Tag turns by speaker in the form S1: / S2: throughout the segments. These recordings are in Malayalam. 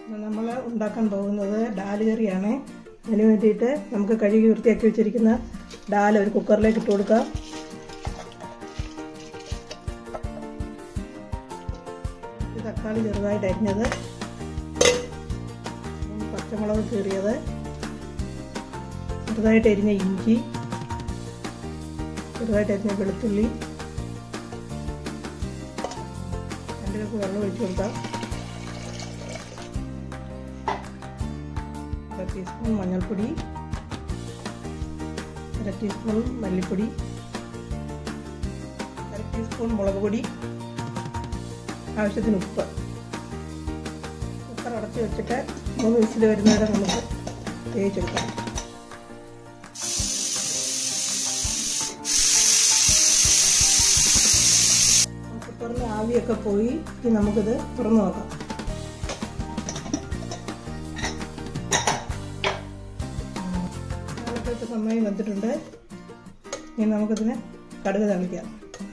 S1: നമ്മൾ ഉണ്ടാക്കാൻ പോകുന്നത് ഡാൽ കറിയാണ്. അതിന് വേണ്ടിയിട്ട് നമുക്ക് കഴുകി വൃത്തിയാക്കി വെച്ചിരിക്കുന്ന ഡാൽ ഒരു കുക്കറിലേക്ക് ഇട്ട് കൊടുക്കാം. തക്കാളി ചെറുതായിട്ട് അരിഞ്ഞത്, പച്ചമുളക് കീറിയത്, ചെറുതായിട്ട് അരിഞ്ഞ ഇഞ്ചി, ചെറുതായിട്ട് അരിഞ്ഞ വെളുത്തുള്ളി, 2 കപ്പ് വെള്ളം ഒഴിച്ചു കൊടുക്കാം. 1 ടീസ്പൂൺ മഞ്ഞൾപ്പൊടി, 1 ടീസ്പൂൺ മല്ലിപ്പൊടി, 1 ടീസ്പൂൺ മുളക് പൊടി, ആവശ്യത്തിന് ഉപ്പ്. കുക്കർ അടച്ച് വെച്ചിട്ട് 3 വിസിൽ വരുന്നവരെ നമുക്ക് വേവിച്ചെടുക്കാം. കുക്കറിൽ ആവിയൊക്കെ പോയി ഇനി നമുക്കിത് തുറന്നു നോക്കാം. നന്നായി വെന്തിട്ടുണ്ട്. ഇനി നമുക്കിതിന് കടുക് താളിക്കാം.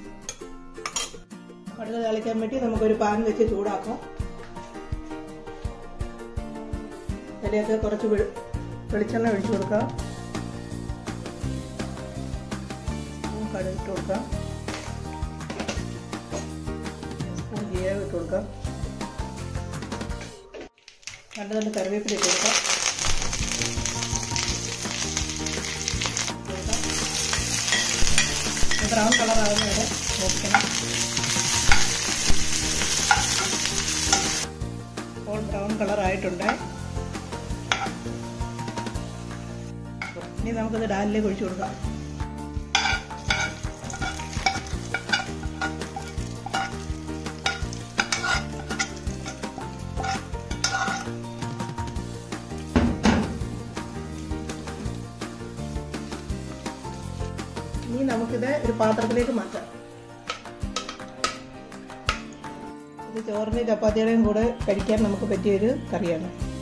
S1: കടുക് താളിക്കാൻ വേണ്ടി നമുക്കൊരു പാൻ വെച്ച് ചൂടാക്കാം. അതിലേക്ക് കുറച്ച് വെളിച്ചെണ്ണ ഒഴിച്ചു കൊടുക്കാം. കടുക് ഇട്ട് കൊടുക്കാം. സ്പൂൺ ജീരകം ഇട്ട് കൊടുക്കാം. 2 തണ്ട് കറിവേപ്പില ഇട്ട് കൊടുക്കാം. ബ്രൗൺ കളറാകുന്ന വരെ നോക്കണം. ഇപ്പോൾ ബ്രൗൺ കളറായിട്ടുണ്ട്. ഇനി നമുക്കത് ഡാലിലേക്ക് ഒഴിച്ചു കൊടുക്കാം. ഇനി നമുക്കിത് ഒരു പാത്രത്തിലേക്ക് മാറ്റാം. ഇത് ചോറിന് ചപ്പാത്തിയുടെയും കൂടെ കഴിക്കാൻ നമുക്ക് പറ്റിയൊരു കറിയാണ്.